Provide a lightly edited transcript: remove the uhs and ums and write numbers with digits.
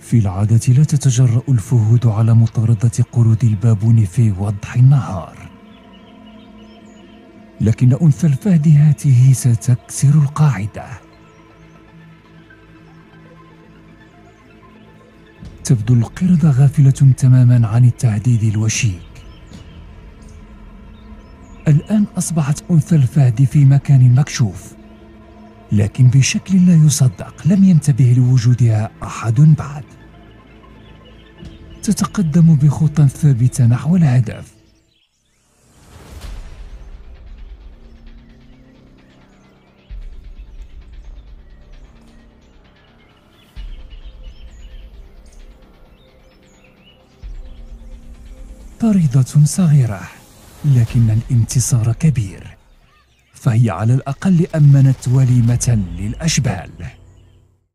في العادة لا تتجرأ الفهود على مطاردة قرود البابون في وضح النهار، لكن أنثى الفهد هاته ستكسر القاعدة. تبدو القردة غافلة تماما عن التهديد الوشيك. الآن أصبحت أنثى الفهد في مكان مكشوف، لكن بشكل لا يصدق لم ينتبه لوجودها أحد بعد. تتقدم بخطى ثابتة نحو الهدف. طريدة صغيرة، لكن الانتصار كبير، فهي على الأقل أمنت وليمة للأشبال.